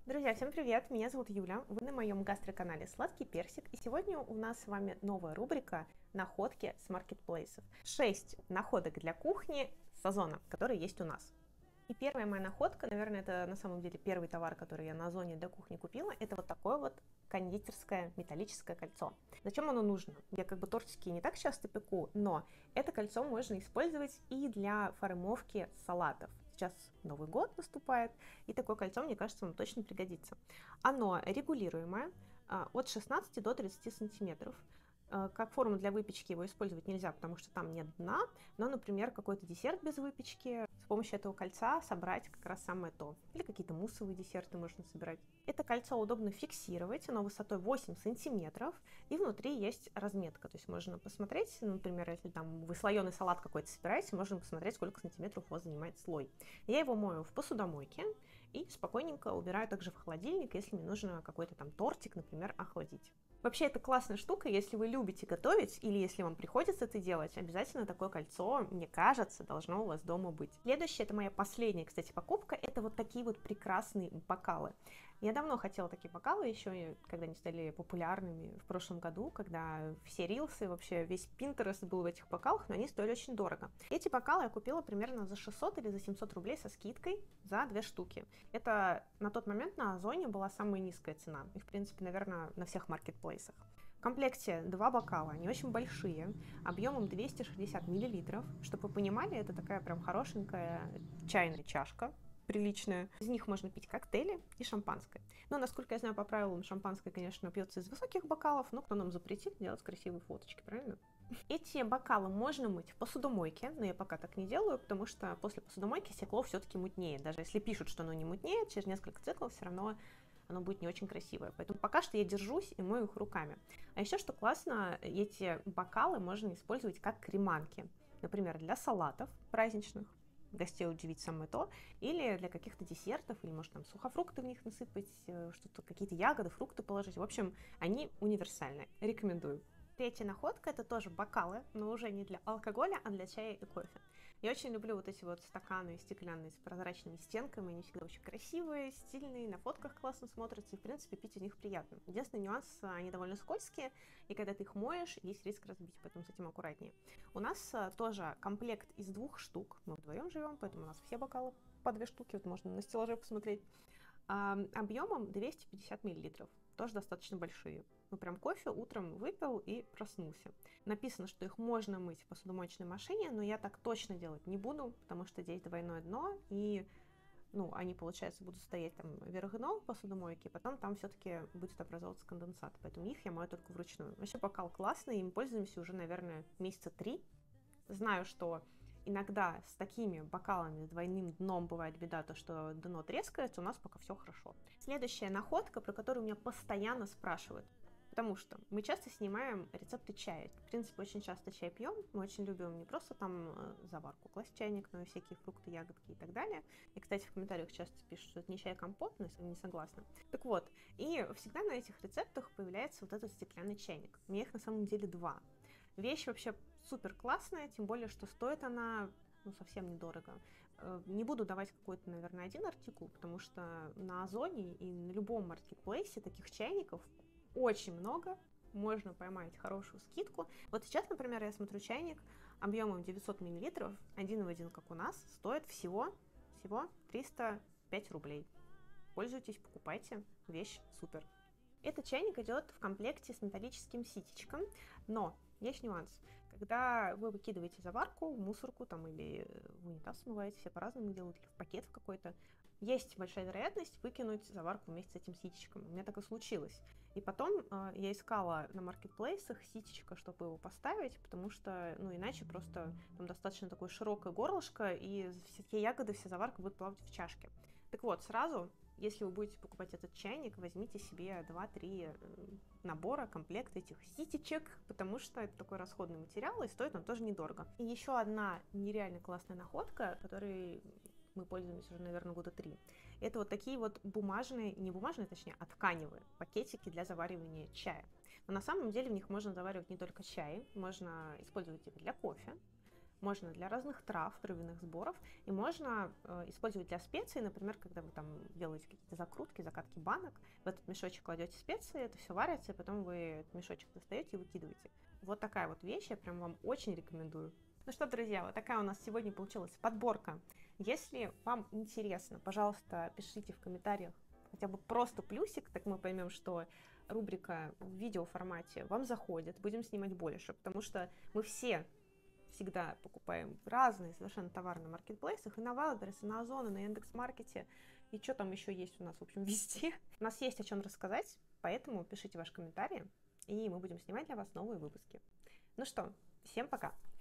Друзья, всем привет! Меня зовут Юля, вы на моем гастроканале «Сладкий персик», и сегодня у нас с вами новая рубрика «Находки с маркетплейсов». 6 находок для кухни с Озона, которые есть у нас. И первая моя находка, наверное, это на самом деле первый товар, который я на Озоне для кухни купила, это вот такое вот кондитерское металлическое кольцо. Зачем оно нужно? Я как бы тортики не так часто пеку, но это кольцо можно использовать и для формовки салатов. Сейчас Новый год наступает, и такое кольцо, мне кажется, вам точно пригодится. Оно регулируемое, от 16 до 30 сантиметров. Как форму для выпечки его использовать нельзя, потому что там нет дна, но, например, какой-то десерт без выпечки, с помощью этого кольца собрать как раз самое то. Или какие-то муссовые десерты можно собирать. Это кольцо удобно фиксировать, оно высотой 8 сантиметров, и внутри есть разметка. То есть можно посмотреть, например, если там вы слоеный салат какой-то собираете, можно посмотреть, сколько сантиметров у вас занимает слой. Я его мою в посудомойке и спокойненько убираю также в холодильник, если мне нужно какой-то там тортик, например, охладить. Вообще, это классная штука, если вы любите готовить или если вам приходится это делать, обязательно такое кольцо, мне кажется, должно у вас дома быть. Следующая, это моя последняя, кстати, покупка, это вот такие вот прекрасные бокалы. Я давно хотела такие бокалы, еще когда они стали популярными в прошлом году, когда все рилсы, вообще весь Pinterest был в этих бокалах, но они стоили очень дорого. Эти бокалы я купила примерно за 600 или за 700 рублей со скидкой за 2 штуки. Это на тот момент на Озоне была самая низкая цена, и в принципе, наверное, на всех маркетплейсах. В комплекте 2 бокала, они очень большие, объемом 260 миллилитров. Чтобы вы понимали, это такая прям хорошенькая чайная чашка, приличная. Из них можно пить коктейли и шампанское. Но, насколько я знаю, по правилам, шампанское, конечно, пьется из высоких бокалов, но кто нам запретит делать красивые фоточки, правильно? Эти бокалы можно мыть в посудомойке, но я пока так не делаю, потому что после посудомойки стекло все-таки мутнеет. Даже если пишут, что оно не мутнеет, через несколько циклов все равно оно будет не очень красивое. Поэтому пока что я держусь и мою их руками. А еще что классно, эти бокалы можно использовать как креманки. Например, для салатов праздничных, гостей удивить самое то, или для каких-то десертов, или, может, там сухофрукты в них насыпать, что-то, какие-то ягоды, фрукты положить. В общем, они универсальны. Рекомендую. Третья находка — это тоже бокалы, но уже не для алкоголя, а для чая и кофе. Я очень люблю вот эти вот стаканы стеклянные с прозрачными стенками, они всегда очень красивые, стильные, на фотках классно смотрятся, и, в принципе, пить из них приятно. Единственный нюанс — они довольно скользкие, и когда ты их моешь, есть риск разбить, поэтому с этим аккуратнее. У нас тоже комплект из 2 штук, мы вдвоем живем, поэтому у нас все бокалы по 2 штуки, вот можно на стеллаже посмотреть, объемом 250 миллилитров, тоже достаточно большие. Ну, прям кофе утром выпил и проснулся. Написано, что их можно мыть в посудомоечной машине, но я так точно делать не буду, потому что здесь двойное дно, и они, получается, будут стоять там вверх дном в посудомойке, и потом там все-таки будет образовываться конденсат. Поэтому их я мою только вручную. Вообще бокал классный, им пользуемся уже, наверное, месяца 3. Знаю, что иногда с такими бокалами с двойным дном бывает беда, то что дно трескается, у нас пока все хорошо. Следующая находка, про которую меня постоянно спрашивают, потому что мы часто снимаем рецепты чая. В принципе, очень часто чай пьем. Мы очень любим не просто там заварку класть в чайник, но и всякие фрукты, ягодки и так далее. И, кстати, в комментариях часто пишут, что это не чай, а компот, но я не согласна. Так вот, и всегда на этих рецептах появляется вот этот стеклянный чайник. У меня их на самом деле 2. Вещь вообще супер классная, тем более, что стоит она совсем недорого. Не буду давать какой-то, наверное, один артикул, потому что на Озоне и на любом маркетплейсе таких чайников очень много, можно поймать хорошую скидку. Вот сейчас, например, я смотрю чайник объемом 900 мл, один в один, как у нас, стоит всего 305 рублей. Пользуйтесь, покупайте, вещь супер. Этот чайник идет в комплекте с металлическим ситечком, но есть нюанс. Когда вы выкидываете заварку в мусорку там, или в унитаз смываете, все по-разному делают, или в пакет в какой-то, есть большая вероятность выкинуть заварку вместе с этим ситечком. У меня так и случилось. И потом я искала на маркетплейсах ситечко, чтобы его поставить, потому что, иначе просто там достаточно такое широкое горлышко, и все ягоды, вся заварка будет плавать в чашке. Так вот, сразу, если вы будете покупать этот чайник, возьмите себе 2-3 набора, комплект этих ситечек, потому что это такой расходный материал, и стоит он тоже недорого. И еще одна нереально классная находка, которой мы пользуемся уже, наверное, года 3. Это вот такие вот бумажные, не бумажные, точнее, а тканевые пакетики для заваривания чая. Но на самом деле в них можно заваривать не только чай, можно использовать их для кофе, можно для разных трав, травяных сборов, и можно использовать для специй, например, когда вы там делаете какие-то закрутки, закатки банок, в этот мешочек кладете специи, это все варится, и потом вы этот мешочек достаете и выкидываете. Вот такая вот вещь, я прям вам очень рекомендую. Ну что, друзья, вот такая у нас сегодня получилась подборка. Если вам интересно, пожалуйста, пишите в комментариях хотя бы просто плюсик, так мы поймем, что рубрика в видеоформате вам заходит, будем снимать больше, потому что мы все всегда покупаем разные совершенно товары на маркетплейсах, и на Wildberries, и на Озон, и на Яндекс.Маркете, и что там еще есть у нас, в общем, везде. У нас есть о чем рассказать, поэтому пишите ваши комментарии, и мы будем снимать для вас новые выпуски. Ну что, всем пока!